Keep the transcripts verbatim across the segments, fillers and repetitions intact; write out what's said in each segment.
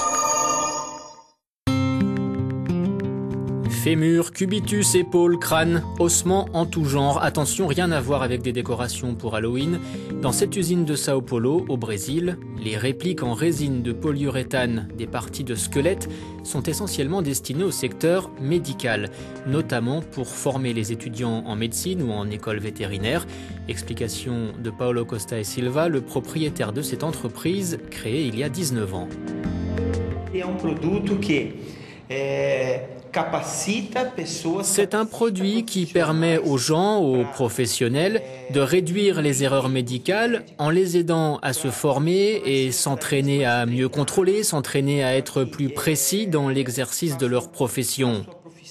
Fémur, cubitus, épaules, crâne, ossements en tout genre. Attention, rien à voir avec des décorations pour Halloween. Dans cette usine de Sao Paulo, au Brésil, les répliques en résine de polyuréthane des parties de squelettes sont essentiellement destinées au secteur médical, notamment pour former les étudiants en médecine ou en école vétérinaire. Explication de Paulo Costa e Silva, le propriétaire de cette entreprise créée il y a dix-neuf ans. C'est un produit qui est... C'est un produit qui permet aux gens, aux professionnels, de réduire les erreurs médicales en les aidant à se former et s'entraîner à mieux contrôler, s'entraîner à être plus précis dans l'exercice de leur profession.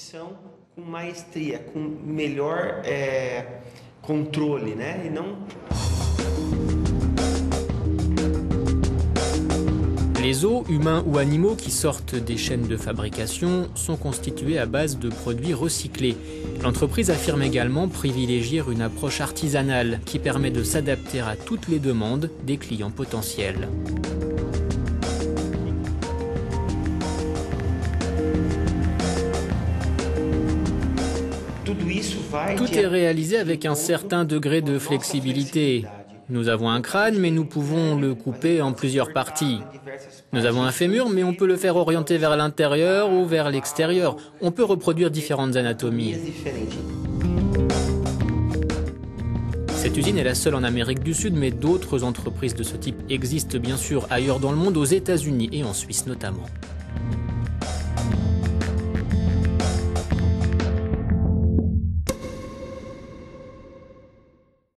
Les os, humains ou animaux qui sortent des chaînes de fabrication sont constitués à base de produits recyclés. L'entreprise affirme également privilégier une approche artisanale qui permet de s'adapter à toutes les demandes des clients potentiels. Tout est réalisé avec un certain degré de flexibilité. Nous avons un crâne, mais nous pouvons le couper en plusieurs parties. Nous avons un fémur, mais on peut le faire orienter vers l'intérieur ou vers l'extérieur. On peut reproduire différentes anatomies. Cette usine est la seule en Amérique du Sud, mais d'autres entreprises de ce type existent bien sûr ailleurs dans le monde, aux États-Unis et en Suisse notamment.